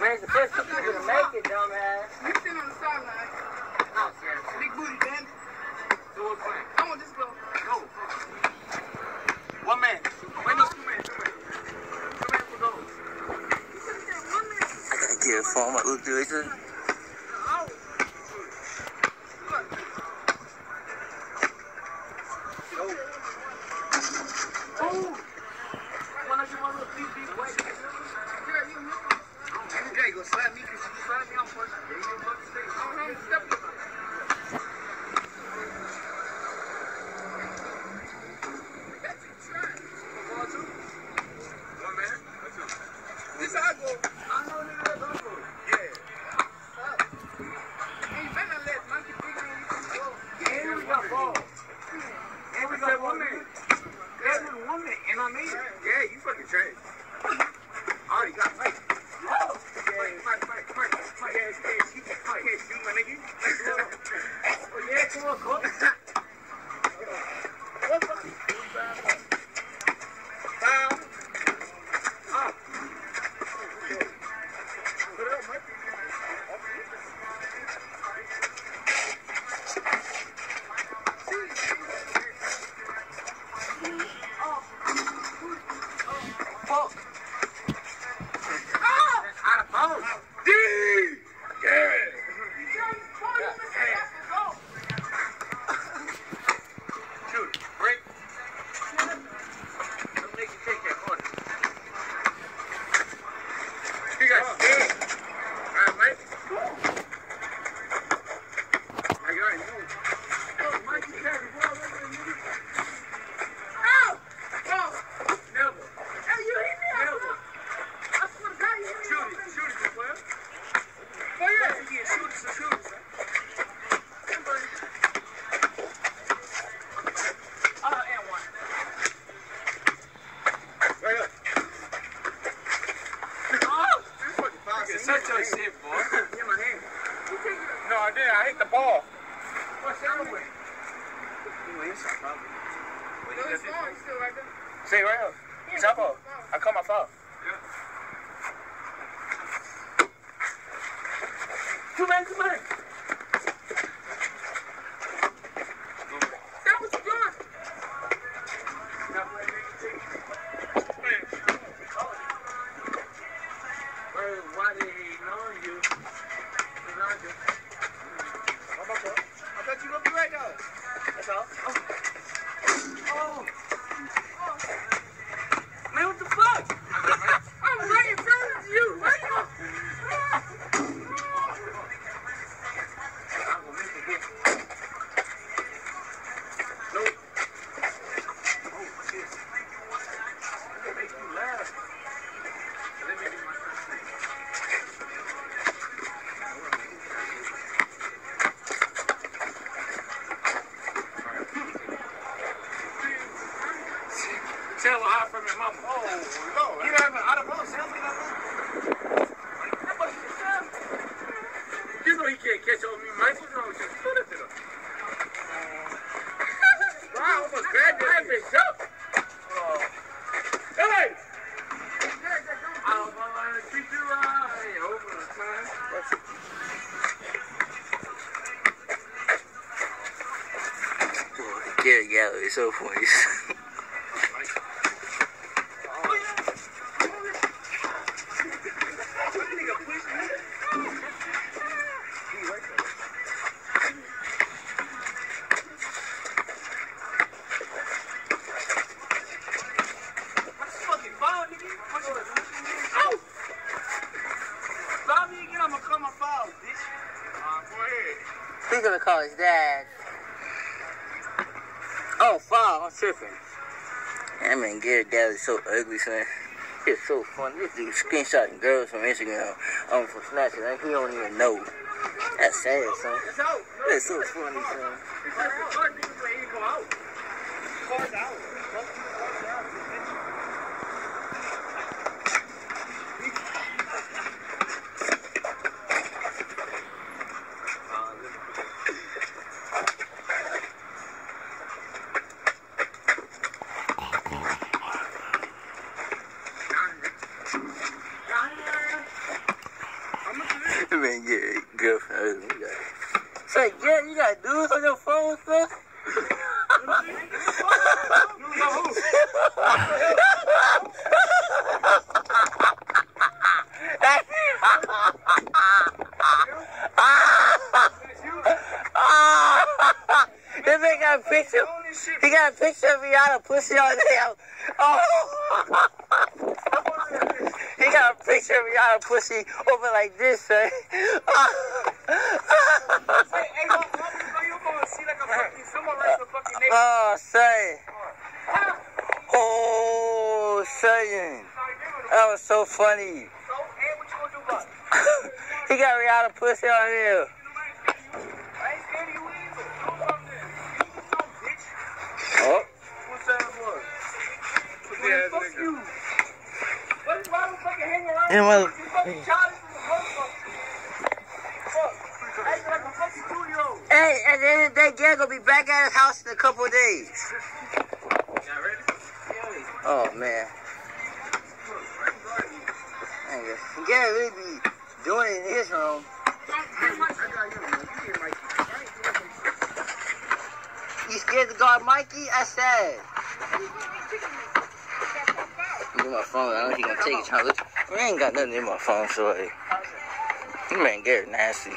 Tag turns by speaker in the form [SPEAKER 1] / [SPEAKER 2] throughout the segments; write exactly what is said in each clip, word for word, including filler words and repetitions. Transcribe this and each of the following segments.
[SPEAKER 1] Man, the first two people to make it, dumbass.
[SPEAKER 2] You sitting on the sideline.
[SPEAKER 1] No, seriously.
[SPEAKER 2] Big booty bandit.
[SPEAKER 1] Do it for
[SPEAKER 2] I want this girl.
[SPEAKER 1] Go. One man. Wait, no, two men. Two men. Two men for those.
[SPEAKER 3] I gotta get a phone. My little dude.
[SPEAKER 2] Oh.
[SPEAKER 1] You gonna slap me because you slap me on first. Yeah, you about to stay.
[SPEAKER 2] I'm stepping.
[SPEAKER 1] One man? Or two?
[SPEAKER 2] This how I go.
[SPEAKER 1] I know nigga that's over. Yeah.
[SPEAKER 2] Hey, you better let monkey figure in you go.
[SPEAKER 1] And we got balls. And we got one man. There's one man. And I mean it. Yeah, you fucking trash. Oh, you got fight. Oh, yeah, fight, fight, fight, fight. Yeah, yeah, shoot, fight, yeah, shoot, my nigga. Oh, yeah, come on, coach. What's up? Foul. Up. Put it up, Mike. Fuck. Out of bounds. D. Yeah. Shoot. Break. Don't make you take that corner. You got scared. All right, Mike. I got it. Oh, Mike, you carry the ball over there, nigga. Ow! Oh! Never.
[SPEAKER 2] Hey, you hit me up.
[SPEAKER 1] Never.
[SPEAKER 2] I swear to God, you hit me
[SPEAKER 1] Shoot
[SPEAKER 2] up.
[SPEAKER 1] it. Shoot it, player.
[SPEAKER 2] Oh, yeah.
[SPEAKER 1] Yeah, shoot it, so shoot it, man.
[SPEAKER 2] Uh, and one.
[SPEAKER 1] Right up. Oh! This fucking foul.
[SPEAKER 3] It's such a shit, boy.
[SPEAKER 1] Get my hand.
[SPEAKER 3] No, I didn't. I hit the ball.
[SPEAKER 1] What's the other way? You went inside, probably.
[SPEAKER 2] No, it's gone. It's still right there.
[SPEAKER 3] See, right here.
[SPEAKER 2] Yeah,
[SPEAKER 3] Jump
[SPEAKER 2] it's
[SPEAKER 3] up.
[SPEAKER 2] gone.
[SPEAKER 3] I caught my foul.
[SPEAKER 1] Two men, two men.
[SPEAKER 2] That was good.
[SPEAKER 1] Why did he know you?
[SPEAKER 2] I thought you were going to be right now.
[SPEAKER 1] That's all. Oh. Oh. Man, what the fuck?
[SPEAKER 2] I'm right in front of you. Right now.
[SPEAKER 1] I'm gonna miss again. Nope. Oh, what's this? I'm gonna make you laugh. Let me do my first thing.
[SPEAKER 3] Tell her high from your mama.
[SPEAKER 1] Oh, no.
[SPEAKER 3] Get out of out of bounds. Tell her get out of bounds.
[SPEAKER 1] You know he can't catch on me, Mike. What's wrong with you? Put it to him. Wow, I almost grabbed your face up. Oh. Hey! I'm gonna treat you right over the time. What's it?
[SPEAKER 3] Boy, Gary Gallo is so funny. He's gonna call his dad. Oh, foul, I'm tripping. I mean, Gary Gallo is so ugly, son. It's so funny. This dude screenshotting girls from Instagram um, for Snapchat, and he don't even know. That's sad, son. That's so funny, son. Man, yeah, girlfriend. You got, say, yeah, you got dudes on your phone, son? This man got a picture. He got a picture of Rihanna pussy on there. Oh. He got a picture of Rihanna pussy over like this, son. Oh, son. Oh, son. That was so funny. He got Rihanna pussy on here. Oh.
[SPEAKER 1] What's that for? Yeah, fuck you. Why don't fucking hang around?
[SPEAKER 3] Yeah, well,
[SPEAKER 1] you fucking childish as a motherfucker. Fuck. Acting like a fucking two-year-old.
[SPEAKER 3] Hey, at the end of the day, Gary gonna be back at his house in a couple of days.
[SPEAKER 1] Y'all ready? Yeah.
[SPEAKER 3] Oh, man. Gary really be doing it in his room. You scared to guard Mikey? I said. Give my phone. I don't know if he gonna take it. Trying to look. I ain't got nothing in my phone, so hey. You man, Gary nasty.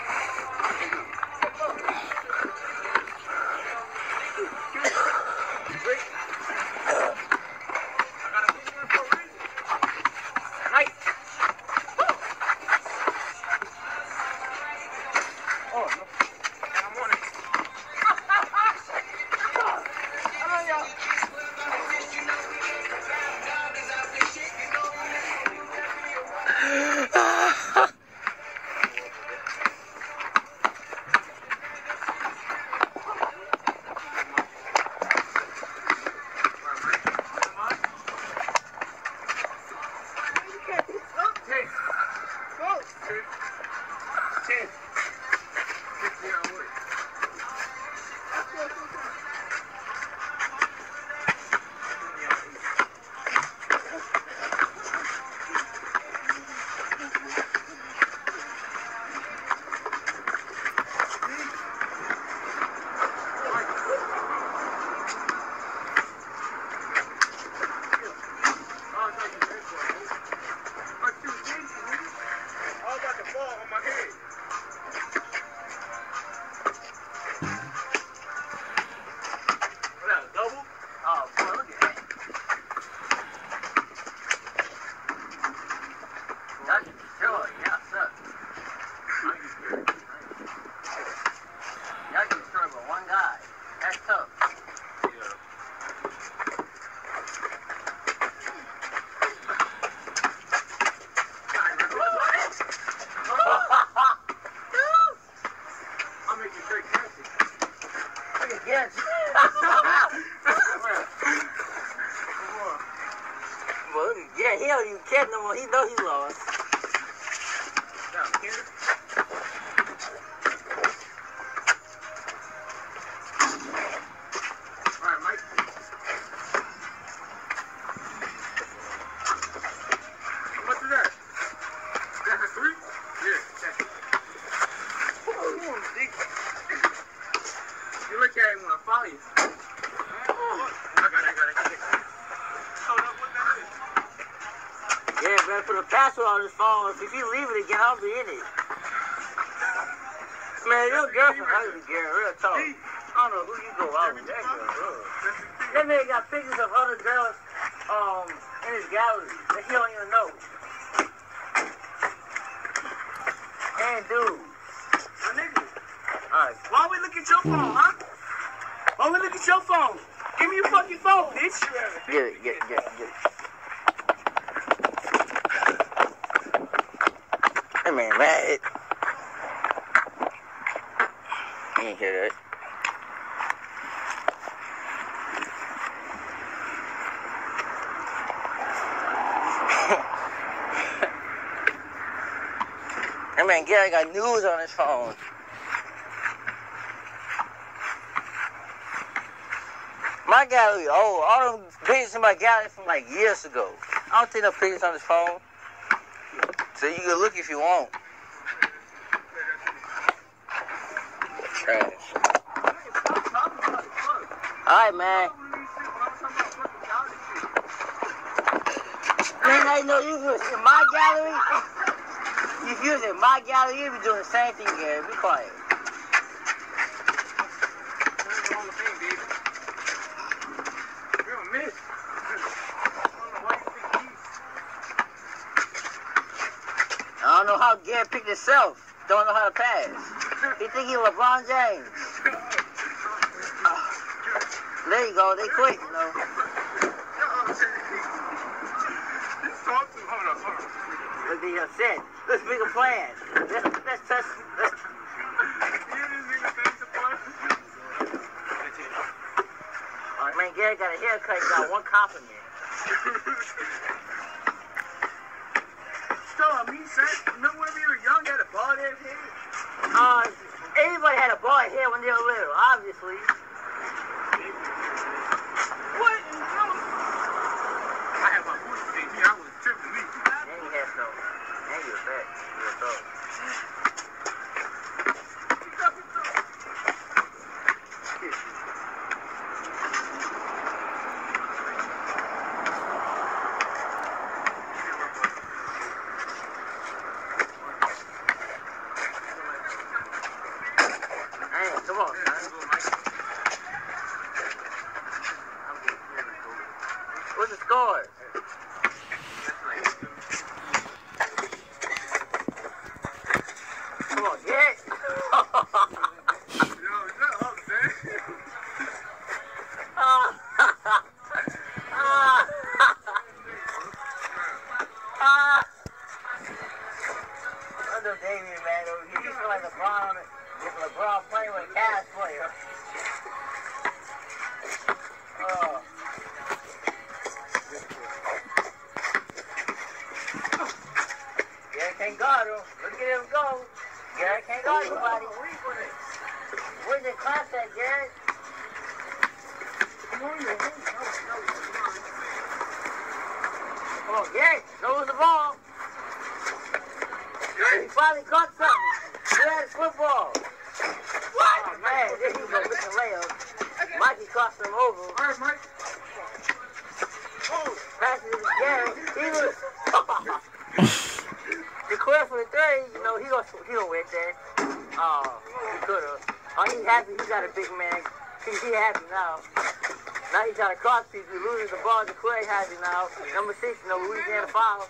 [SPEAKER 3] Yeah, he don't even care no more. He know he lost.
[SPEAKER 1] Alright, Mike. How much is that? That's a three? Yeah, that's it. You look at it when I follow you. I got it, I got it, I got it. So that's what that is.
[SPEAKER 3] Yeah, man, put a password on his phone. If you leave it again, I'll be in it. Man, your girlfriend ugly, Gary, real talk. I don't know who you go out with. That girl, ugh. That man got pictures of other girls um, in his gallery that he don't even know. And dude.
[SPEAKER 1] My nigga.
[SPEAKER 3] Alright.
[SPEAKER 1] Why we look at your phone, huh? Why we look at your phone? Give me your fucking phone, bitch.
[SPEAKER 3] Get it, get it, get it, get it. That man mad. He ain't hear that. That man Gary got news on his phone. My gallery, oh, all them pictures in my gallery from like years ago. I don't take no pictures on his phone. So you can look if you want. Trash. Alright, man. Man, I know you was in my gallery. If you was in my gallery, you'd be doing the same thing, Gary. Be quiet. I don't know how Gary picked himself. Don't know how to pass. He think he LeBron James. Uh, there you go. They quit, you know. Look, they upset. Let's make a plan. Let's, let's touch. Let's... Oh, man, Gary got a haircut. He got one compliment.
[SPEAKER 1] So, I mean, son, remember when we were young, you had a bald head?
[SPEAKER 3] Uh, everybody had a bald head when they were little, obviously.
[SPEAKER 1] What? No. I had my boots thing. I was tripping me.
[SPEAKER 3] And you had some. And you were fat. You were tall. Come on, man. What's the score? Come on, get it.
[SPEAKER 1] Yo, shut up, man.
[SPEAKER 3] Ah. Ah. Ah. I know Damien, man, over here. You feel like LeBron on it. If LeBron playing with a Cavs player. Oh. Gary can't guard him. Look at him go. Gary can't guard nobody. Where's the class at, Gary? Come on, Gary. Throws the ball. He finally caught something. He had his football. What? Oh, man, there you go, missing layup. Mikey crossed him over.
[SPEAKER 1] All right, Mike.
[SPEAKER 3] Oh, passes it to Gary. He was... The clear for the three, you know, he gonna, he gonna win that. Oh, he could've. Oh, he happy. He got a big man. He, he happy now. Now he got a cross piece. He loses the ball. The Clay happy now. Number six, you know, Louisiana foul.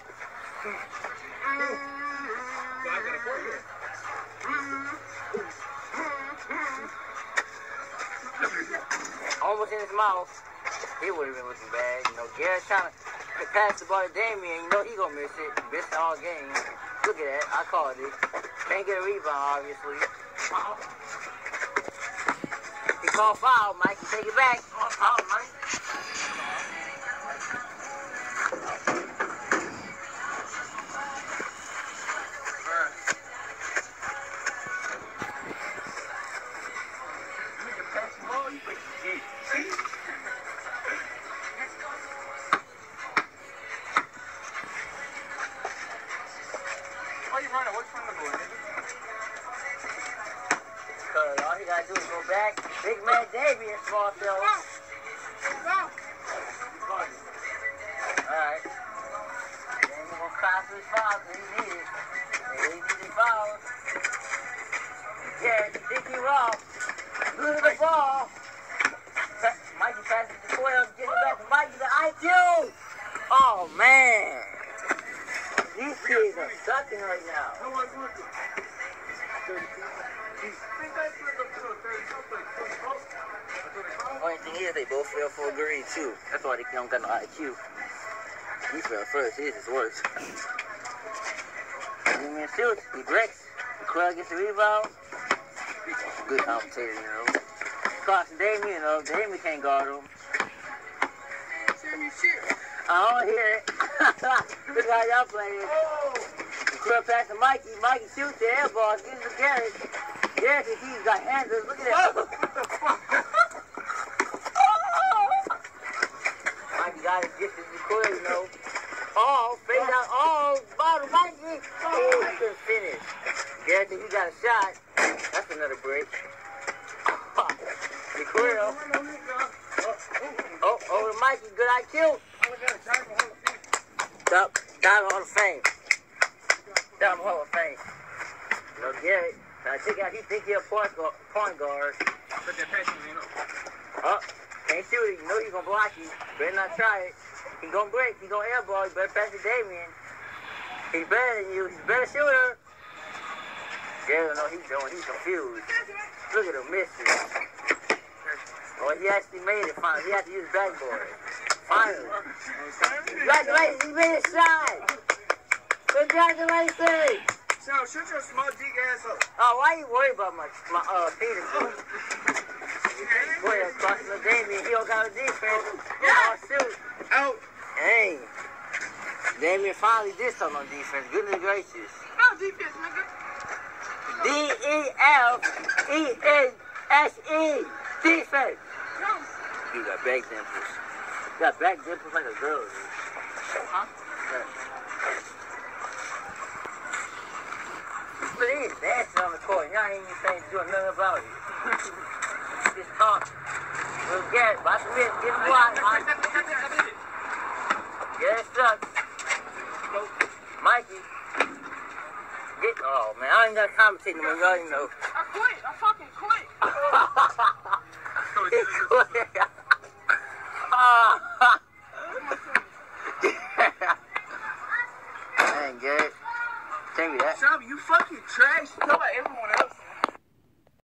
[SPEAKER 3] Almost in his mouth. He would have been looking bad. You know, Garrett's trying to pass the ball to Damien. You know he gonna miss it. Missed all game. Look at that. I called it. Can't get a rebound, obviously. He called foul, Mike. Take it back.
[SPEAKER 1] Oh, foul, Mike.
[SPEAKER 3] Because all he gotta do is go back. Big man Damien, small cell. Alright. Damien gonna cry for his foul because he needs it. And he needs his foul. Yeah, you think he wrong. Losing the ball. Mikey passes to twelve, getting it back to Mikey, the I Q. Oh, man. These kids are sucking right now. Only thing is, they both fell for a grade, too. That's why they don't got no I Q. He fell first. His is worse. Damien shoots. He breaks. The crowd gets the rebound. Good commentator, you know. Crossing Damien, you know. Damien can't guard him. I don't hear it. Look how y'all playing. The crowd passing Mikey. Mikey shoots the air ball. Gives it to Garrett. Garrett, he's got hands. Look at that. Mikey got it just as he could, you know. Oh, fade out. Oh, bottom Mikey. Oh, he couldn't finish. Garrett, he got a shot. That's another break. Quill. Oh, oh, Mikey, good I Q. Stop, Diamond Hall of Fame. Diamond Hall of Fame. Look, Gary. Now check out, he think he a point guard. Point guard.
[SPEAKER 1] Put that passion in up.
[SPEAKER 3] Oh, can't shoot it. You know he's gonna block you. Better not try it. He gonna break. He gonna airball. You better pass it, Damian. He's better than you. He's a better shooter. Gary don't know what he's doing. He's confused. Look at him, missing. Oh, he actually made it finally. He had to use backboard. Finally. Congratulations, he made a shot. Congratulations.
[SPEAKER 1] So, shut your small dick ass up.
[SPEAKER 3] Oh, why you worried about my, my uh, penis? Boy, that's crossing the Damian. He don't got a defense. Oh, shoot.
[SPEAKER 1] Out.
[SPEAKER 3] Dang. Damian finally did something on defense. Goodness gracious.
[SPEAKER 2] No defense, nigga.
[SPEAKER 3] D E F E N S E. Defense. You got back dimples. You got back dimples like a girl. Dude.
[SPEAKER 2] Huh?
[SPEAKER 3] Yeah. But he's dancing on the court. Y'all ain't even saying doing nothing about it. Just talk. We'll get it. Watch the minute. Give him one. Yeah, it sucks. Mikey. Get, oh, man. I ain't got to commentate no more. Y'all already know.
[SPEAKER 2] I quit. I fucking quit.
[SPEAKER 3] He quit. Ah. I ain't good. Tell me that.
[SPEAKER 1] Shab, you fucking trash.
[SPEAKER 2] Nobody ever want